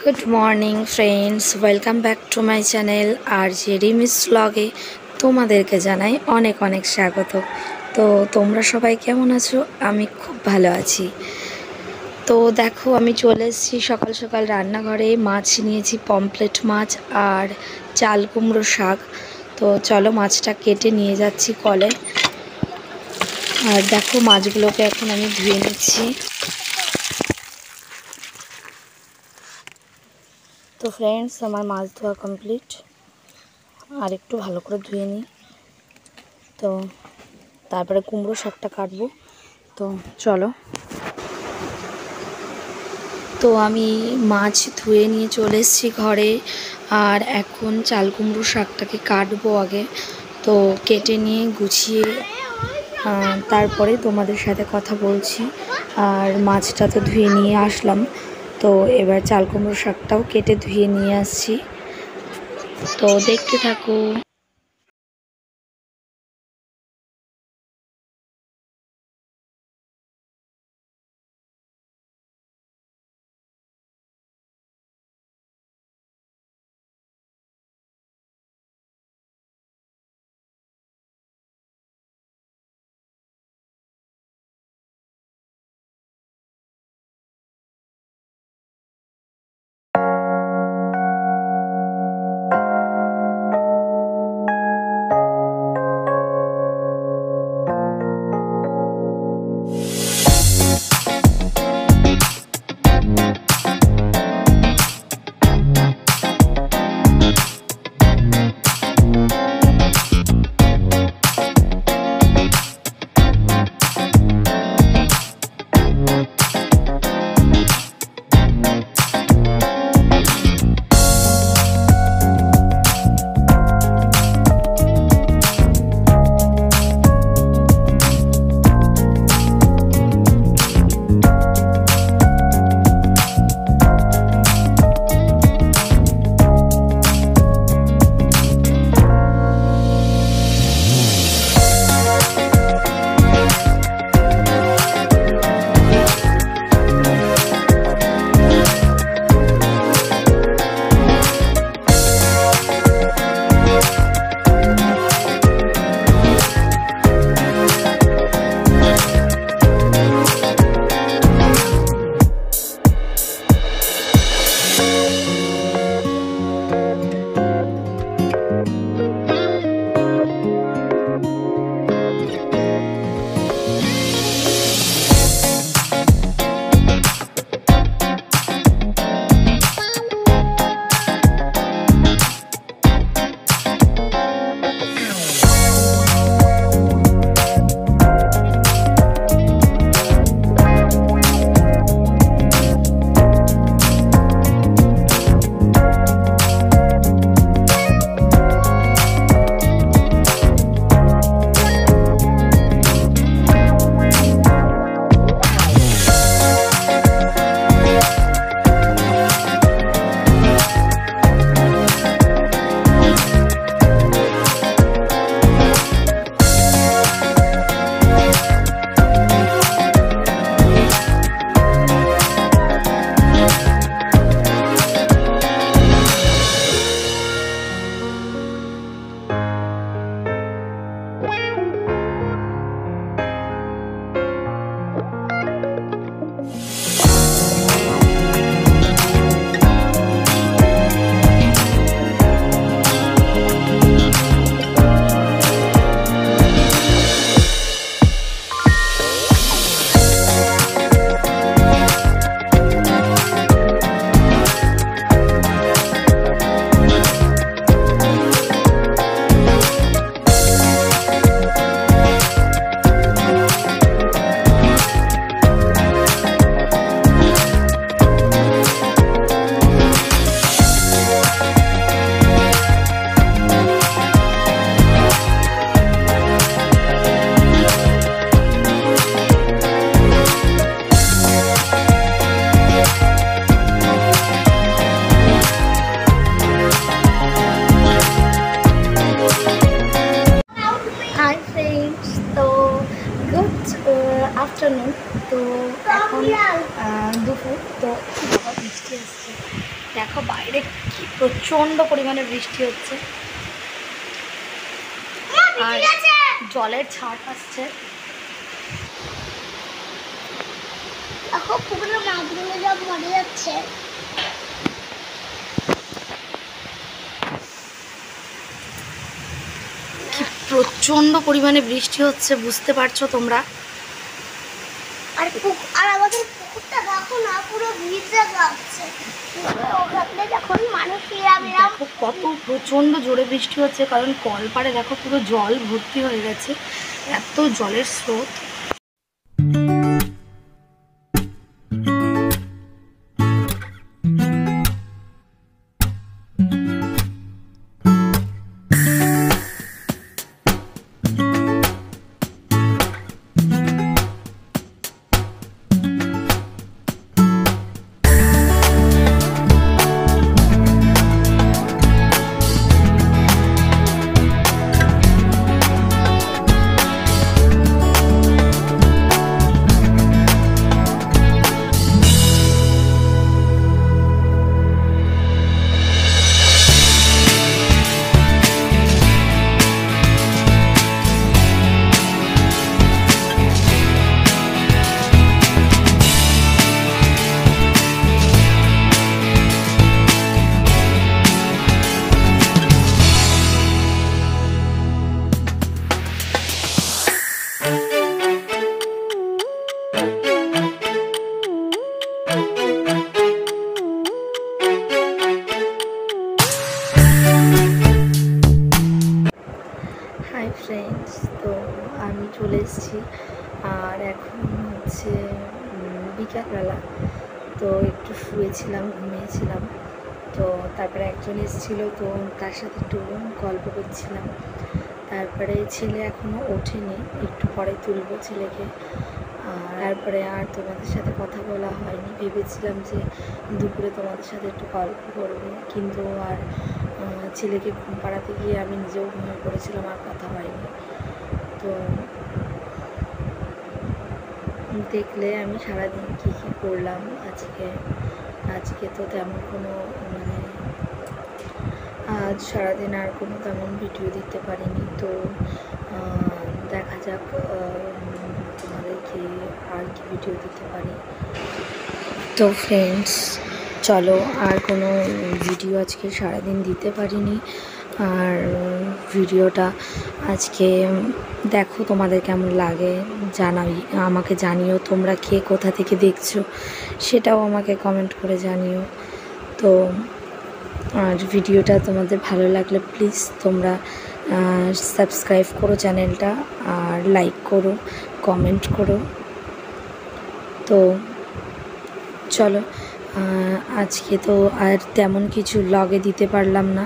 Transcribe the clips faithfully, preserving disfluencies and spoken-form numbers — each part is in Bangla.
Good morning friends, welcome back to my channel R J Rimi's ব্লগে তোমাদেরকে জানাই অনেক অনেক স্বাগত। তো তোমরা সবাই কেমন আছো? আমি খুব ভালো আছি। তো দেখো, আমি চলে এসেছি সকাল সকাল রান্নাঘরে। মাছ নিয়েছি, পমফ্রেট মাছ আর চাল কুমড়ো শাক। তো চলো মাছটা কেটে নিয়ে যাচ্ছি কলে। আর দেখো, মাছগুলোকে এখন আমি ধুয়ে নিচ্ছি। তো ফ্রেন্ডস, আমার মাছ ধোয়া কমপ্লিট। আর একটু ভালো করে ধুয়ে নিই। তো তারপরে কুমড়ো শাকটা কাটবো। তো চলো। তো আমি মাছ ধুয়ে নিয়ে চলে এসেছি ঘরে। আর এখন চাল কুমড়ো শাকটাকে কাটবো আগে। তো কেটে নিয়ে গুছিয়ে তারপরে তোমাদের সাথে কথা বলছি। আর মাছটা তো ধুয়ে নিয়ে আসলাম। তো এবার চাল কুমড়ো শাকটাও কেটে ধুয়ে নিয়ে আসছি। তো দেখতে থাকো। বৃষ্টি আসছে। দেখো বাইরে কি প্রচণ্ড পরিমাণে বৃষ্টি হচ্ছে, আর জলের ছাট আসছে। দেখো পুকুরে মাছগুলো সব মরে যাচ্ছে। কি প্রচণ্ড পরিমাণে বৃষ্টি হচ্ছে, বুঝতে পারছো তোমরা। আর আর আমাদের পুকুরটা দেখো না, পুরো ভিজে যাচ্ছে। ওখানে যখন মানুষ দেখো কত প্রচণ্ড জোরে বৃষ্টি হচ্ছে, কারণ কলপাড়ে দেখো পুরো জল ভর্তি হয়ে গেছে, এত জলের স্রোত। হাই ফ্রেন্ডস, তো আমি চলে এসেছি, আর এখন হচ্ছে বিকালবেলা। তো একটু শুয়েছিলাম, ঘুমিয়েছিলাম। তো তারপরে একজন এসেছিলো, তো তার সাথে একটু গল্প করছিলাম। তারপরে ছেলে এখনও ওঠেনি, একটু পরে তুলবো ছেলেকে। আর তারপরে আর তোমাদের সাথে কথা বলা হয়নি। ভেবেছিলাম যে দুপুরে তোমাদের সাথে একটু গল্প করবো, কিন্তু আর ছেলেকে ঘুম পাড়াতে গিয়ে আমি নিজেও ঘুমিয়ে পড়েছিলাম, আর কথা হয়নি। তো দেখলে আমি সারাদিন কী কী করলাম আজকে। আজকে তো তেমন কোনো মানে আজ সারাদিন আর কোনো তেমন ভিডিও দিতে পারিনি। তো দেখা যাক তোমাদেরকে আর কি ভিডিও দিতে পারি। তো ফ্রেন্ডস চলো, আর কোনো ভিডিও আজকে সারাদিন দিতে পারিনি। আর ভিডিওটা আজকে দেখো তোমাদের কেমন লাগে জানাই, আমাকে জানিও। তোমরা কে কোথা থেকে দেখছো সেটাও আমাকে কমেন্ট করে জানিও। তো আর ভিডিওটা তোমাদের ভালো লাগলে প্লিজ তোমরা সাবস্ক্রাইব করো চ্যানেলটা, আর লাইক করো, কমেন্ট করো। তো চলো, আজকে তো আর তেমন কিছু ব্লগে দিতে পারলাম না।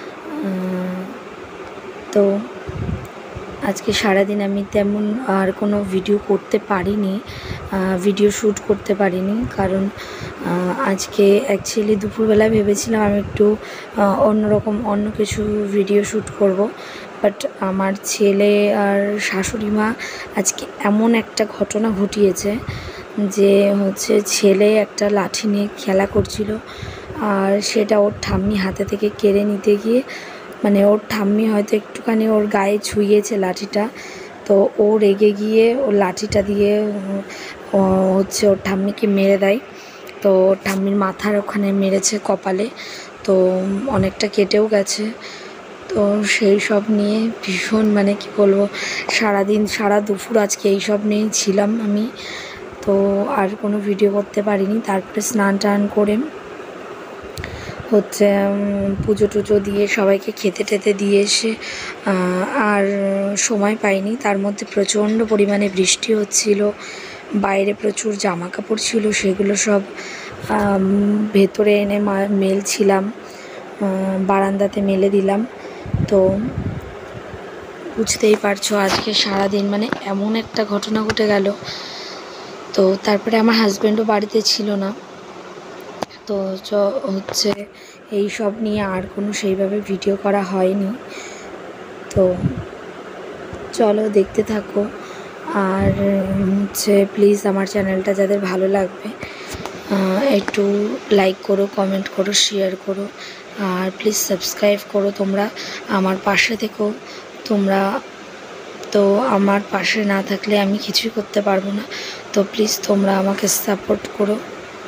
তো আজকে সারাদিন আমি তেমন আর কোনো ভিডিও করতে পারিনি, ভিডিও শ্যুট করতে পারিনি। কারণ আজকে অ্যাকচুয়ালি দুপুরবেলা ভেবেছিলাম আমি একটু অন্যরকম অন্য কিছু ভিডিও শ্যুট করব, বাট আমার ছেলে আর শাশুড়ি মা আজকে এমন একটা ঘটনা ঘটিয়েছে যে হচ্ছে ছেলে একটা লাঠি নিয়ে খেলা করছিল, আর সেটা ওর ঠাম্মি হাতে থেকে কেড়ে নিতে গিয়ে মানে ওর ঠাম্মি হয়তো একটুখানি ওর গায়ে ছুঁয়েছে লাঠিটা। তো ও রেগে গিয়ে ওর লাঠিটা দিয়ে হচ্ছে ওর ঠাম্মিকে মেরে দেয়। তো ওর ঠাম্মির মাথার ওখানে মেরেছে কপালে, তো অনেকটা কেটেও গেছে। তো সেই সব নিয়ে ভীষণ মানে কি বলবো, সারাদিন সারা দুপুর আজকে এই সব নিয়েই ছিলাম আমি। তো আর কোনো ভিডিও করতে পারিনি। তারপরে স্নান টান করে হচ্ছে পুজো টুজো দিয়ে সবাইকে খেতে টেতে দিয়ে এসে আর সময় পাইনি। তার মধ্যে প্রচণ্ড পরিমাণে বৃষ্টি হচ্ছিল, বাইরে প্রচুর জামা কাপড় ছিল, সেগুলো সব ভেতরে এনে মেলছিলাম, বারান্দাতে মেলে দিলাম। তো বুঝতেই পারছো আজকে সারাদিন মানে এমন একটা ঘটনা ঘটে গেল। তো তারপরে আমার হাজব্যান্ডও বাড়িতে ছিল না। তো হচ্ছে এই সব নিয়ে আর কোনো সেইভাবে ভিডিও করা হয়নি। তো চলো দেখতে থাকো, আর হচ্ছে প্লিজ আমার চ্যানেলটা যাদের ভালো লাগবে একটু লাইক করো, কমেন্ট করো, শেয়ার করো, আর প্লিজ সাবস্ক্রাইব করো। তোমরা আমার পাশে থেকো। তোমরা তো আমার পাশে না থাকলে আমি কিছুই করতে পারবো না। তো প্লিজ তোমরা আমাকে সাপোর্ট করো।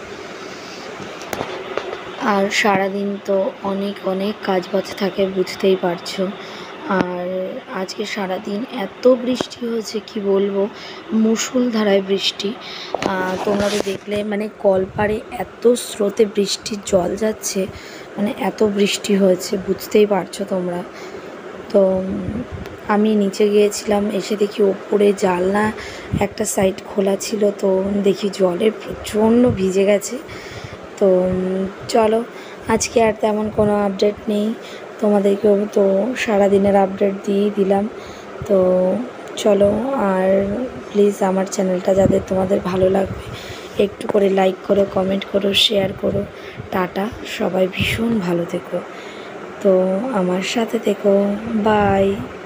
আর সারাদিন তো অনেক অনেক কাজ বাজ থাকে, বুঝতেই পারছো। আর আজকে সারাদিন এত বৃষ্টি হয়েছে কি বলবো, মুষলধারায় বৃষ্টি। তোমরা তো দেখলে, মানে কলপাড়ে এত স্রোতে বৃষ্টির জল যাচ্ছে, মানে এত বৃষ্টি হয়েছে, বুঝতেই পারছো তোমরা। তো আমি নিচে গিয়েছিলাম, এসে দেখি ওপরে জানলা একটা সাইড খোলা ছিল, তো দেখি জলে প্রচণ্ড ভিজে গেছে। তো চলো, আজকে আর তেমন কোনো আপডেট নেই, তোমাদেরকেও তো সারাদিনের আপডেট দিয়েই দিলাম। তো চলো, আর প্লিজ আমার চ্যানেলটা যাদের তোমাদের ভালো লাগবে একটু করে লাইক করো, কমেন্ট করো, শেয়ার করো। টাটা, সবাই ভীষণ ভালো থেকো। তো আমার সাথে থেকো। বাই।